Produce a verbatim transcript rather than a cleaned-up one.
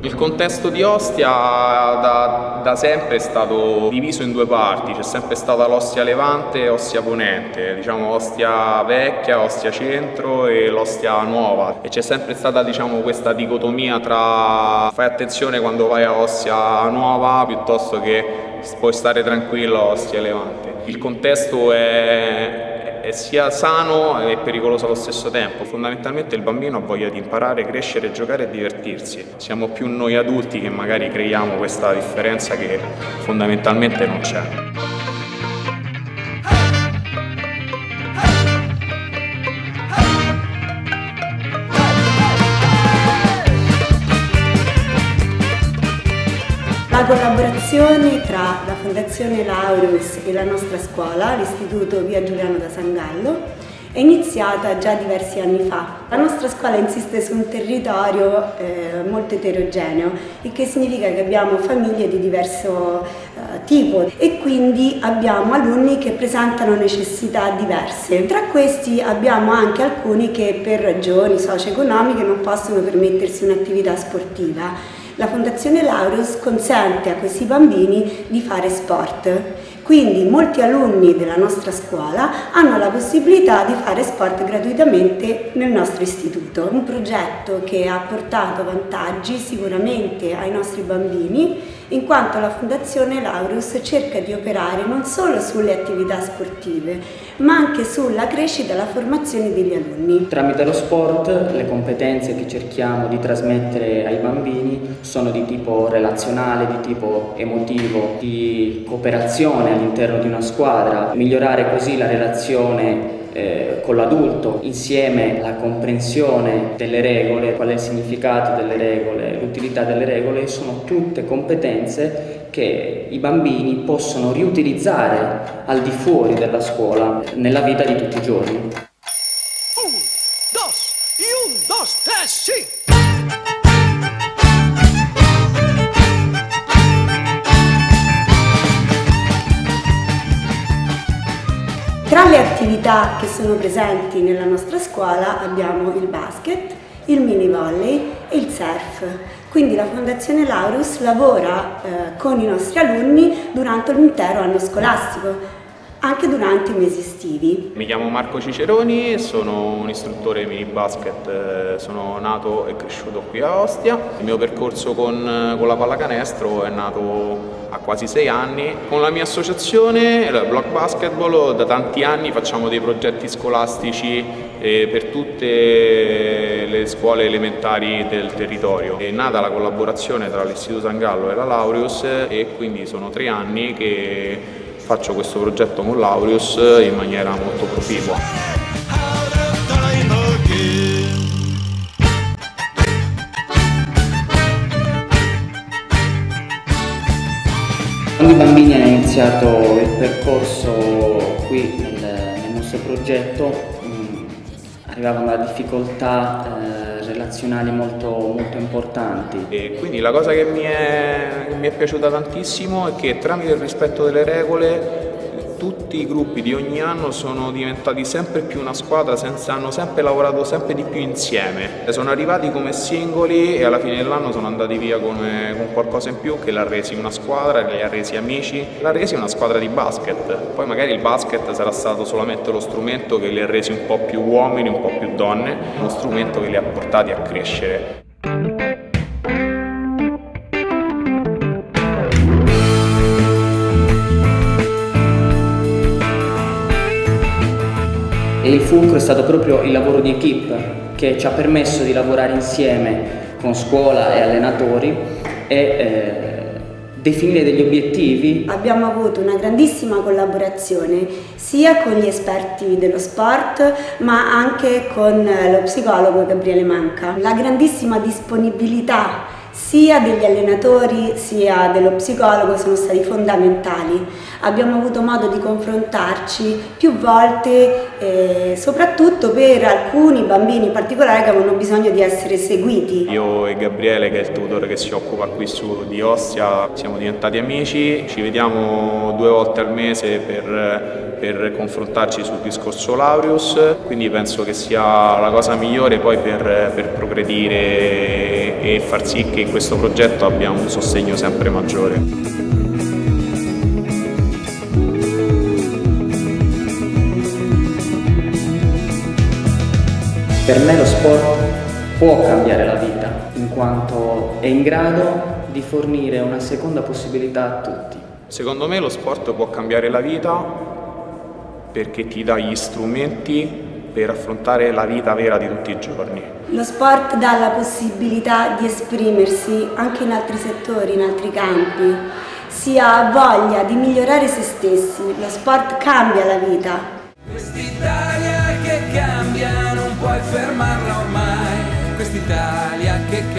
Il contesto di Ostia da, da sempre è stato diviso in due parti, c'è sempre stata l'Ostia Levante e Ostia Ponente, diciamo Ostia Vecchia, Ostia Centro e l'Ostia Nuova, e c'è sempre stata, diciamo, questa dicotomia tra fai attenzione quando vai a Ostia Nuova piuttosto che puoi stare tranquillo a Ostia Levante. Il contesto è è sia sano e pericoloso allo stesso tempo. Fondamentalmente il bambino ha voglia di imparare, crescere, giocare e divertirsi. Siamo più noi adulti che magari creiamo questa differenza che fondamentalmente non c'è. La collaborazione tra la Fondazione Laureus e la nostra scuola, l'Istituto Via Giuliano da San Gallo, è iniziata già diversi anni fa. La nostra scuola insiste su un territorio eh, molto eterogeneo, il che significa che abbiamo famiglie di diverso eh, tipo e quindi abbiamo alunni che presentano necessità diverse. Tra questi abbiamo anche alcuni che per ragioni socio-economiche non possono permettersi un'attività sportiva. La Fondazione Laureus consente a questi bambini di fare sport, quindi molti alunni della nostra scuola hanno la possibilità di fare sport gratuitamente nel nostro istituto. Un progetto che ha portato vantaggi sicuramente ai nostri bambini, in quanto la Fondazione Laureus cerca di operare non solo sulle attività sportive, ma anche sulla crescita e la formazione degli alunni. Tramite lo sport le competenze che cerchiamo di trasmettere ai bambini sono di tipo relazionale, di tipo emotivo, di cooperazione all'interno di una squadra, migliorare così la relazione Eh, con l'adulto, insieme la comprensione delle regole, qual è il significato delle regole, l'utilità delle regole, sono tutte competenze che i bambini possono riutilizzare al di fuori della scuola nella vita di tutti i giorni. Un, dos, y un, dos, tres, sì! Tra le attività che sono presenti nella nostra scuola abbiamo il basket, il mini volley e il surf. Quindi la Fondazione Laureus lavora eh, con i nostri alunni durante l'intero anno scolastico, anche durante i mesi estivi. Mi chiamo Marco Ciceroni, sono un istruttore mini basket, sono nato e cresciuto qui a Ostia. Il mio percorso con, con la pallacanestro è nato a quasi sei anni. Con la mia associazione, il Block Basketball, da tanti anni facciamo dei progetti scolastici eh, per tutte le scuole elementari del territorio. È nata la collaborazione tra l'Istituto San Gallo e la Laureus e quindi sono tre anni che faccio questo progetto con Laureus in maniera molto proficua. Quando i bambini hanno iniziato il percorso qui nel, nel nostro progetto mh, arrivavano a difficoltà eh, relazionali molto, molto importanti. E quindi la cosa che mi è, che mi è piaciuta tantissimo è che tramite il rispetto delle regole tutti i gruppi di ogni anno sono diventati sempre più una squadra, senza, hanno sempre lavorato sempre di più insieme. Sono arrivati come singoli e alla fine dell'anno sono andati via come, con qualcosa in più che l'ha resi una squadra, che li ha resi amici, l'ha resi una squadra di basket. Poi magari il basket sarà stato solamente lo strumento che li ha resi un po' più uomini, un po' più donne, uno strumento che li ha portati a crescere. E il fulcro è stato proprio il lavoro di equipe che ci ha permesso di lavorare insieme con scuola e allenatori e eh, definire degli obiettivi. Abbiamo avuto una grandissima collaborazione sia con gli esperti dello sport ma anche con lo psicologo Gabriele Manca. La grandissima disponibilità sia degli allenatori sia dello psicologo sono stati fondamentali. Abbiamo avuto modo di confrontarci più volte, eh, soprattutto per alcuni bambini in particolare che avevano bisogno di essere seguiti. Io e Gabriele, che è il tutor che si occupa qui su di Ostia, siamo diventati amici, ci vediamo due volte al mese per, per confrontarci sul discorso Laureus, quindi penso che sia la cosa migliore poi per, per progredire e far sì che che in questo progetto abbiamo un sostegno sempre maggiore. Per me lo sport può cambiare la vita, in quanto è in grado di fornire una seconda possibilità a tutti. Secondo me lo sport può cambiare la vita perché ti dà gli strumenti per affrontare la vita vera di tutti i giorni. Lo sport dà la possibilità di esprimersi anche in altri settori, in altri campi. Si ha voglia di migliorare se stessi, lo sport cambia la vita. Quest'Italia che cambia non puoi fermarla ormai, quest'Italia che